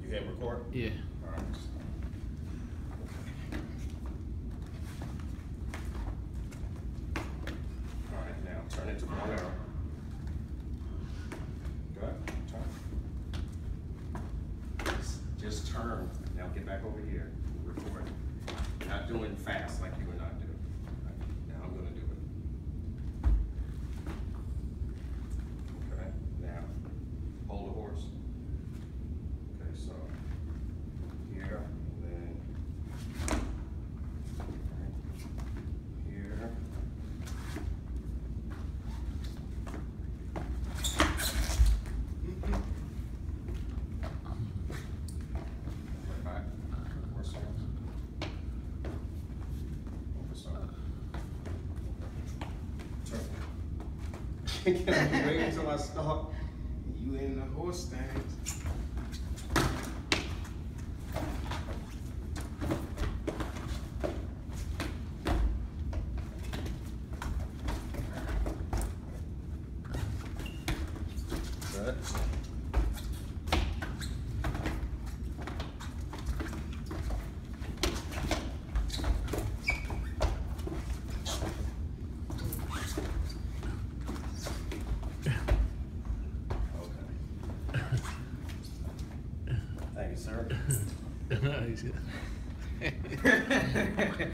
You hit record? Yeah. All right. All right, now turn it to one arrow. Good, turn. Just turn. Now get back over here. Record. You're not doing fast like you were not doing. Right. Now I'm gonna do it. Okay, now hold the horse. Okay, so here, and then right here. Right back. Horse on. Horse on. Turn. Can I wait until I stop? You in the horse stance. Good. Okay. Thank you, sir. Nice.